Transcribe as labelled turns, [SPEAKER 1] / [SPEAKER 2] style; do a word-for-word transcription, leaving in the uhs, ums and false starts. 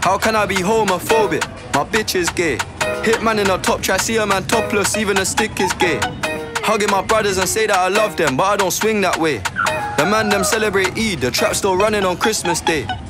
[SPEAKER 1] How can I be homophobic? My bitch is gay. Hit man in a top try, see a man topless, even a stick is gay. Hugging my brothers and say that I love them, but I don't swing that way. The man them celebrate Eid, the trap still running on Christmas Day.